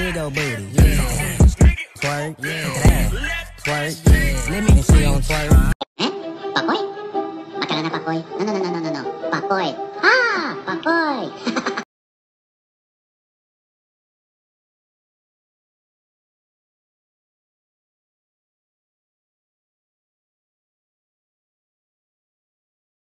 big old booty, yeah. Twerk, yeah. Twerk, yeah. Let me see on twerk. Pakoy? Baka na pakoy? No. Pakoy. Ah, pakoy.